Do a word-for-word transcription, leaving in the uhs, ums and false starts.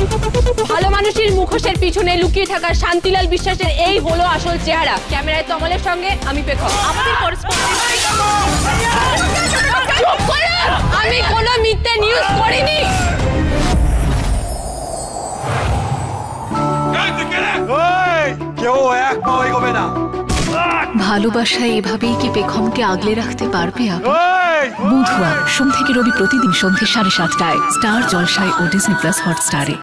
ভালো মানুষের মুখোশের পিছনে লুকিয়ে থাকা শান্তিলাল বিশ্বাসের এই হলো আসল চেহারা। ক্যামেরায় তমলের সঙ্গে আমি পেখম। আমাদের আমি কোনো মিথ্যে নিউজ করিনি। কেউ এক পাও এগোবে না। ভালোবাসা এভাবেই কি পেখমকে আগলে রাখতে পারবে? বুধবার সোম থেকে রবি প্রতিদিন সন্ধ্যে সাড়ে সাতটায় স্টার জলসায় ও ডিজনি প্লাস হটস্টারে।